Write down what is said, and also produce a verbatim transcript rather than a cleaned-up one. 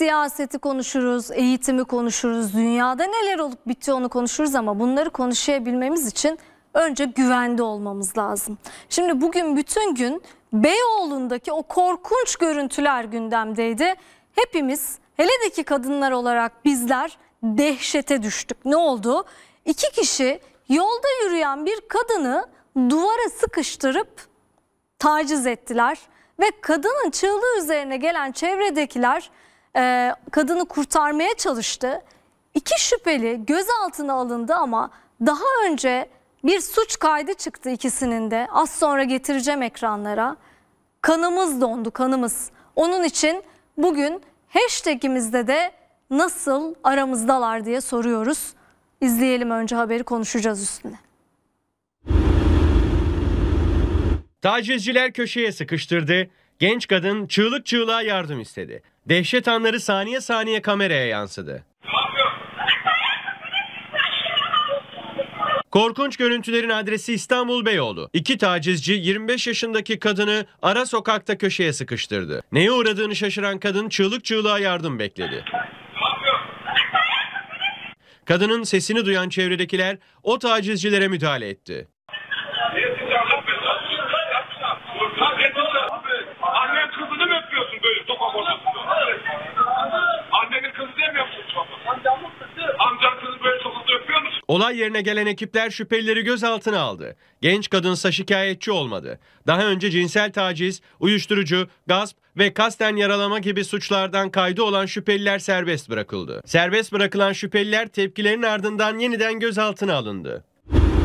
siyaseti konuşuruz, eğitimi konuşuruz, dünyada neler olup bitiyor onu konuşuruz ama bunları konuşabilmemiz için önce güvende olmamız lazım. Şimdi bugün bütün gün Beyoğlu'ndaki o korkunç görüntüler gündemdeydi. Hepimiz, hele de ki kadınlar olarak bizler dehşete düştük. Ne oldu? İki kişi yolda yürüyen bir kadını duvara sıkıştırıp taciz ettiler. Ve kadının çığlığı üzerine gelen çevredekiler e, kadını kurtarmaya çalıştı. İki şüpheli gözaltına alındı ama daha önce bir suç kaydı çıktı ikisinin de. Az sonra getireceğim ekranlara. Kanımız dondu, kanımız. Onun için bugün hashtagimizde de nasıl aramızdalar diye soruyoruz. İzleyelim önce haberi, konuşacağız üstüne. Tacizciler köşeye sıkıştırdı. Genç kadın çığlık çığlığa yardım istedi. Dehşet anları saniye saniye kameraya yansıdı. Korkunç görüntülerin adresi İstanbul Beyoğlu. İki tacizci yirmi beş yaşındaki kadını ara sokakta köşeye sıkıştırdı. Neye uğradığını şaşıran kadın çığlık çığlığa yardım bekledi. Kadının sesini duyan çevredekiler o tacizcilere müdahale etti. Annen kızını mı öpüyorsun böyle sokak ortasında? Annenin kızı diye mi yapıyorsun? Amcan kızı böyle sokakta öpüyor musun? Olay yerine gelen ekipler şüphelileri gözaltına aldı. Genç kadınsa şikayetçi olmadı. Daha önce cinsel taciz, uyuşturucu, gasp ve kasten yaralama gibi suçlardan kaydı olan şüpheliler serbest bırakıldı. Serbest bırakılan şüpheliler tepkilerin ardından yeniden gözaltına alındı.